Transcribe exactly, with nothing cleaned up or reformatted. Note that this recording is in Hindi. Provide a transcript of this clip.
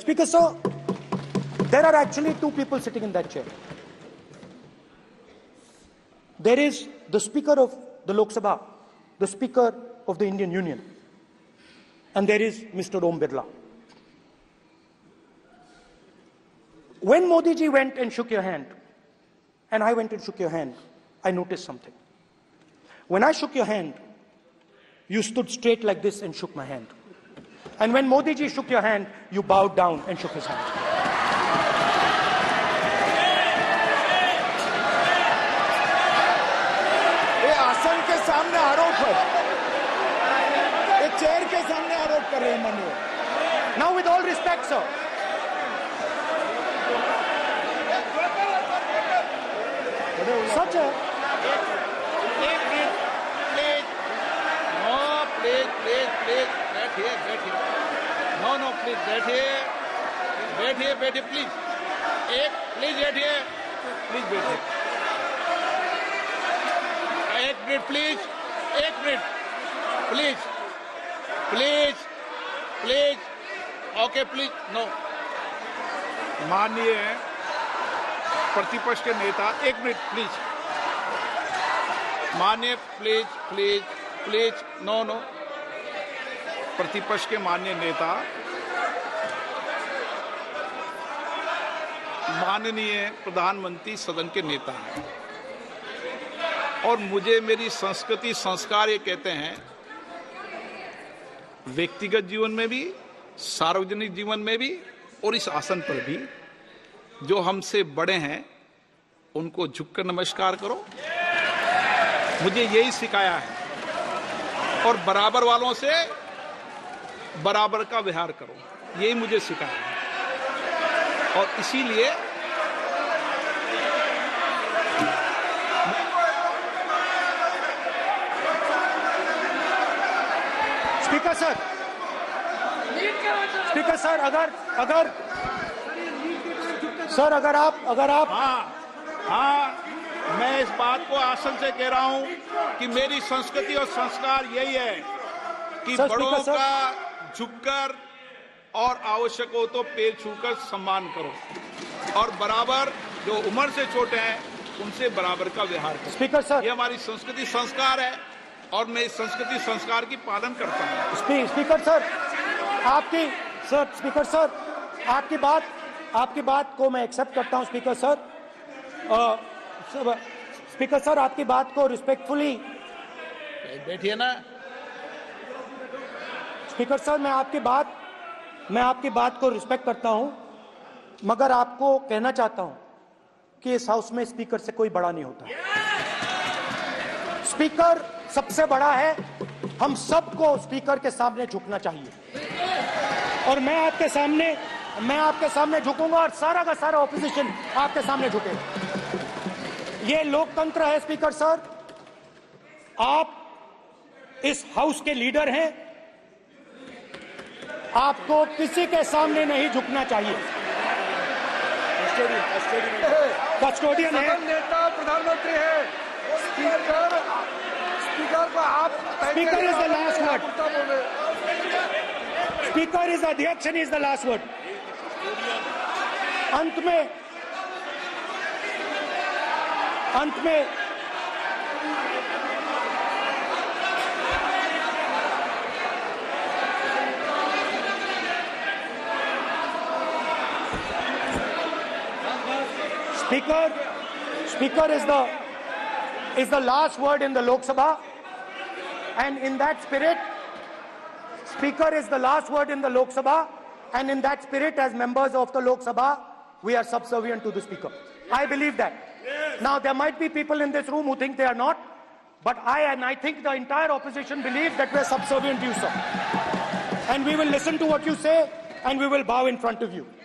Speaker, sir, there are actually two people sitting in that chair. There is the Speaker of the Lok Sabha, the Speaker of the Indian Union, and there is Mister Om Birla. When Modi ji went and shook your hand, and I went and shook your hand, I noticed something. When I shook your hand, you stood straight like this and shook my hand. And when Modi ji shook your hand, you bowed down and shook his hand. ये आसन के सामने आरोप है, ये चेयर के सामने आरोप कर रहे हैं माननीय। Now, with all respect, sir. Such a एक minute please no please please please बैठिए बैठिए नो नो प्लीज बैठिए बैठिए बैठिए प्लीज एक प्लीज बैठिए प्लीज बैठिए एक मिनट प्लीज एक minute please please please okay please no माननीय प्रतिपक्ष के नेता, एक मिनट प्लीज। माननीय please please please no no प्रतिपक्ष के माननीय नेता, माननीय प्रधानमंत्री सदन के नेता हैं और मुझे मेरी संस्कृति संस्कार ये कहते हैं, व्यक्तिगत जीवन में भी, सार्वजनिक जीवन में भी और इस आसन पर भी, जो हमसे बड़े हैं उनको झुककर नमस्कार करो। मुझे यही सिखाया है और बराबर वालों से बराबर का व्यवहार करो, यही मुझे सिखाया है। और इसीलिए स्पीकर सर, स्पीकर सर, अगर अगर सर अगर आप अगर आप हाँ हाँ मैं इस बात को आसन से कह रहा हूं कि मेरी संस्कृति और संस्कार यही है कि सर, बड़ों सर, का झुककर और आवश्यक हो तो पैर छूकर सम्मान करो और बराबर जो उम्र से छोटे हैं उनसे बराबर का व्यवहार करो। स्पीकर सर, ये हमारी संस्कृति संस्कार है और मैं इस संस्कृति संस्कार की पालन करता हूँ। स्पी, स्पीकर सर, आपकी सर स्पीकर सर आपकी बात आपकी बात को मैं एक्सेप्ट करता हूं स्पीकर सर। आ, स्पीकर सर, आपकी बात को रिस्पेक्टफुली बैठिए ना। स्पीकर सर, मैं आपकी बात मैं आपकी बात को रिस्पेक्ट करता हूं, मगर आपको कहना चाहता हूं कि इस हाउस में स्पीकर से कोई बड़ा नहीं होता। स्पीकर सबसे बड़ा है, हम सबको स्पीकर के सामने झुकना चाहिए और मैं आपके सामने मैं आपके सामने झुकूंगा और सारा का सारा ऑपोजिशन आपके सामने झुकेगा। ये लोकतंत्र है स्पीकर सर, आप इस हाउस के लीडर हैं, आपको किसी के सामने नहीं झुकना चाहिए। कस्टोडियन है, नेता प्रधानमंत्री है, स्पीकर स्पीकर को आप speaker is the last word, speaker is अध्यक्ष and is the last word. अंत में अंत में speaker speaker is the is the last word in the Lok Sabha, and in that spirit, Speaker is the last word in the Lok Sabha, and in that spirit, as members of the Lok Sabha, we are subservient to the Speaker. I believe that. Now, there might be people in this room who think they are not, but I and I think the entire opposition believes that we are subservient to you, sir. And we will listen to what you say, and we will bow in front of you.